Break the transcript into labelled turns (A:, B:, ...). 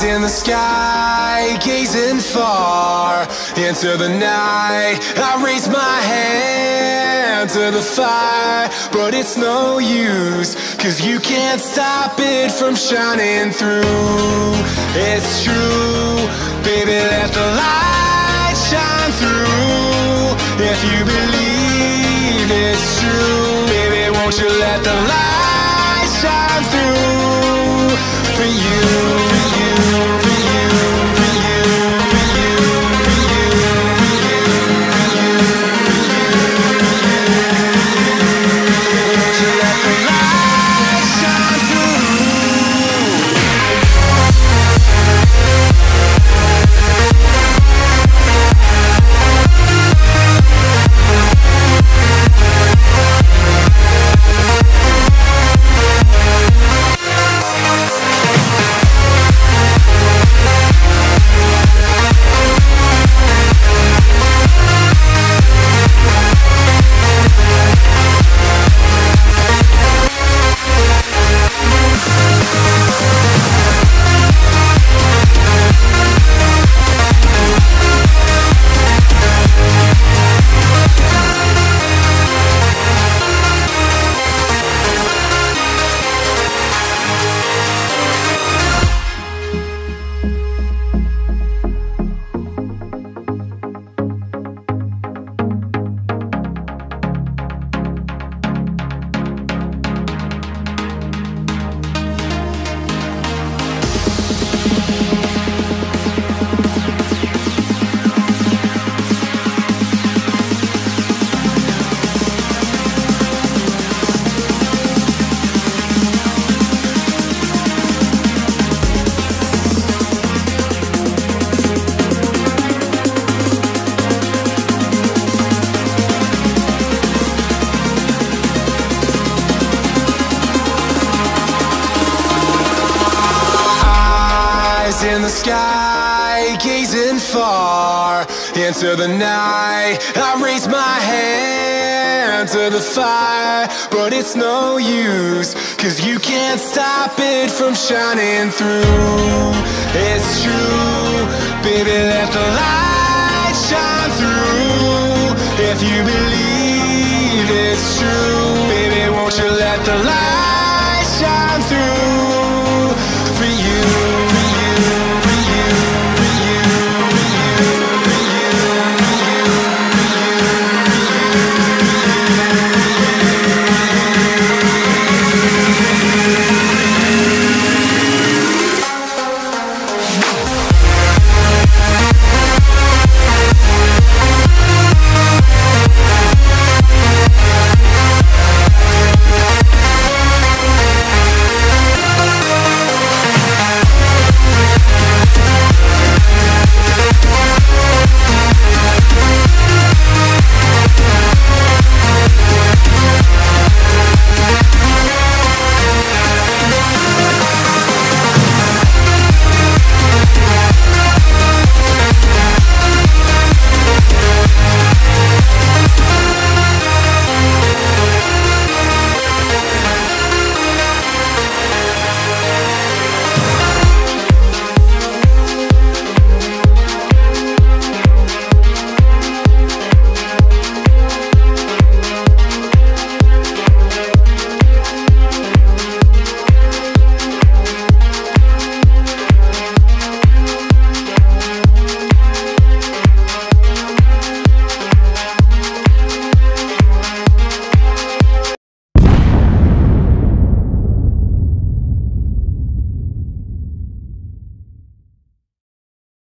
A: In the sky, gazing far into the night, I raise my hand to the fire, but it's no use, 'cause you can't stop it from shining through. It's true, baby, let the light shine through. If you believe it's true, baby, won't you let the light shine through for you, for you, for you, for you, for you, for you, for you, for you, won't you let the light shine through? In the sky, gazing far into the night, I raise my hand to the fire, but it's no use, 'cause you can't stop it from shining through. It's true, baby, let the light shine through. If you believe it's true, baby, won't you let the light